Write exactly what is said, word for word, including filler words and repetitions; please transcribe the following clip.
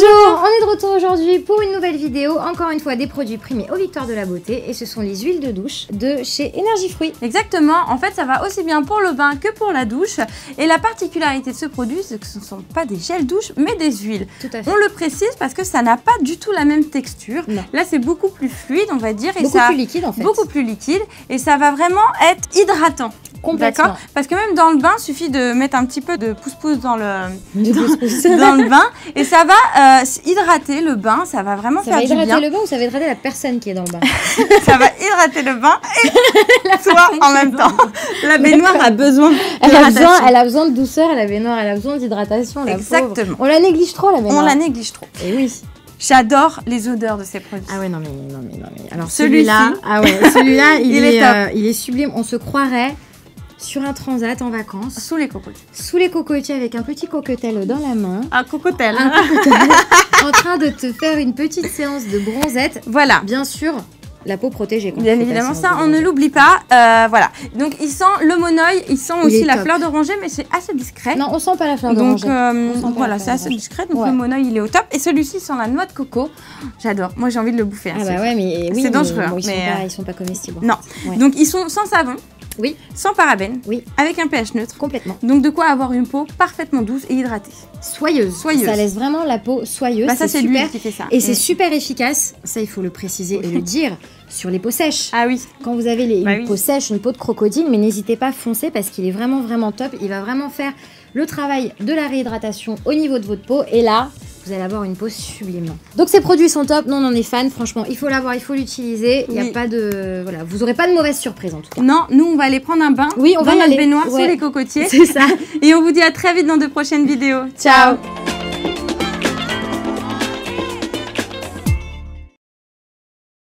Bonjour, on est de retour aujourd'hui pour une nouvelle vidéo. Encore une fois, des produits primés aux victoires de la beauté. Et ce sont les huiles de douche de chez Énergie Fruits. Exactement, en fait ça va aussi bien pour le bain que pour la douche. Et la particularité de ce produit, c'est que ce ne sont pas des gels douche, mais des huiles. Tout à fait. On le précise parce que ça n'a pas du tout la même texture. Non. Là c'est beaucoup plus fluide, on va dire. Et beaucoup ça, plus liquide en fait. Beaucoup plus liquide. Et ça va vraiment être hydratant. Complètement. D'accord. Parce que même dans le bain, il suffit de mettre un petit peu de pouce-pouce dans le, Du dans, pouce-pouce. dans le bain et ça va euh, hydrater le bain, ça va vraiment Ça faire va du hydrater bien. le bain ou ça va hydrater la personne qui est dans le bain? Ça va hydrater le bain et toi en même temps. La baignoire a besoin elle a, besoin, d'hydratation. elle a besoin de douceur, la baignoire, elle a besoin d'hydratation. Exactement. On la néglige trop la baignoire. On la néglige trop. Et oui. J'adore les odeurs de ces produits. Ah ouais, non mais non mais non mais. Alors Celui-ci. celui-là, ah ouais, celui-là, il, Il est, est top. euh, il est sublime. On se croirait sur un transat en vacances, Sous les cocotiers. sous les cocotiers avec un petit coquetel dans la main, Un cocotel. un cocotel, en train de te faire une petite séance de bronzette. Voilà. Bien sûr, la peau protégée. quand Bien tu fais ta évidemment, séance ça, de on ne bronzette. l'oublie pas. Euh, voilà. Donc, il sent le monoeil, il sent Il aussi est la top. fleur d'oranger, mais c'est assez discret. Non, on sent pas la fleur Donc, d'oranger. euh, On sent pas voilà, la c'est fleur assez d'oranger. discret. Donc, Ouais. le monoeil, il est au top. Et celui-ci sent la noix de coco. J'adore. Moi, j'ai envie de le bouffer. hein, Ah ce bah ouais, mais oui, C'est mais dangereux, bon, ils, mais, sont pas, euh, ils sont pas comestibles. Non. Ouais. Donc, ils sont sans savon, Oui, sans parabènes, oui, avec un pH neutre. complètement. Donc, de quoi avoir une peau parfaitement douce et hydratée. Soyeuse. Soyeuse. Ça laisse vraiment la peau soyeuse. Bah, ça, c'est super. l'huile qui fait ça. Et c'est Mm. super efficace, ça il faut le préciser et le dire, sur les peaux sèches. Ah oui. Quand vous avez les, Bah une oui. peau sèche, une peau de crocodile, mais n'hésitez pas à foncer parce qu'il est vraiment vraiment top. Il va vraiment faire le travail de la réhydratation au niveau de votre peau. Et là, vous allez avoir une peau sublime. Donc ces produits sont top, nous on en est fan, franchement, il faut l'avoir, il faut l'utiliser. Il y a Oui. pas de... Voilà, vous aurez pas de mauvaise surprise en tout cas. Non, nous, on va aller prendre un bain Oui, on dans va y notre aller. baignoire Ouais. sous les cocotiers. C'est ça. Et on vous dit à très vite dans de prochaines vidéos. Ciao.